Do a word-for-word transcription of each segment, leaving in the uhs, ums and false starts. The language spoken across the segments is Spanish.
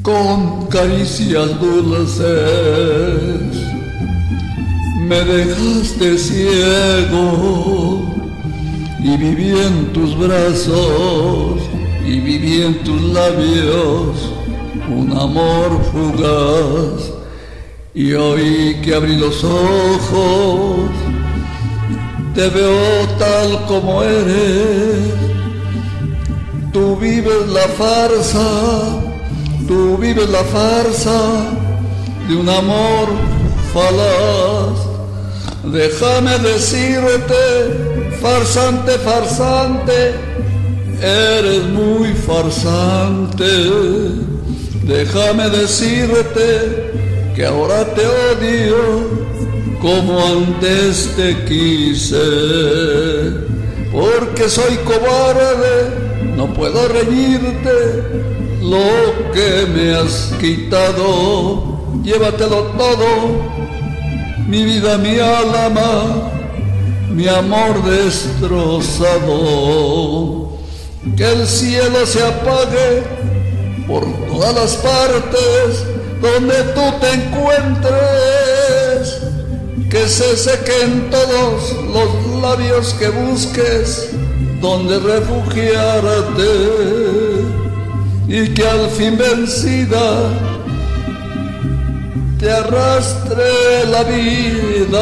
con caricias dulces me dejaste ciego y viví en tus brazos y viví en tus labios un amor fugaz. Y hoy que abrí los ojos te veo tal como eres. Tú vives la farsa, tú vives la farsa de un amor falaz. Déjame decirte, farsante, farsante, eres muy farsante. Déjame decirte que ahora te odio como antes te quise, porque soy cobarde, no puedo reñirte lo que me has quitado. Llévatelo todo, mi vida, mi alma, mi amor destrozado. Que el cielo se apague por todas las partes donde tú te encuentres, que se sequen todos los labios que busques donde refugiarte, y que al fin vencida te arrastre la vida,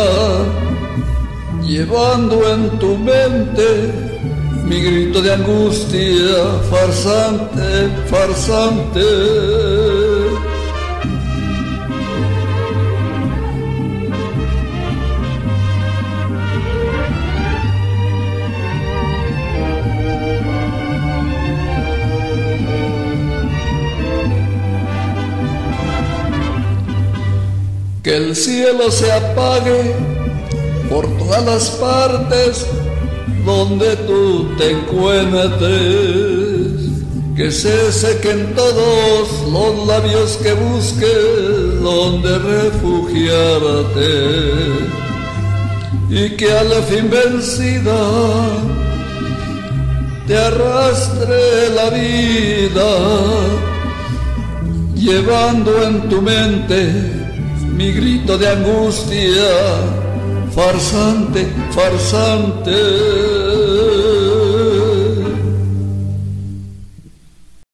llevando en tu mente mi grito de angustia, farsante, farsante. Que el cielo se apague por todas las partes donde tú te encuentres, que se sequen todos los labios que busques donde refugiarte, y que a la fin vencida te arrastre la vida, llevando en tu mente mi grito de angustia, farsante, farsante.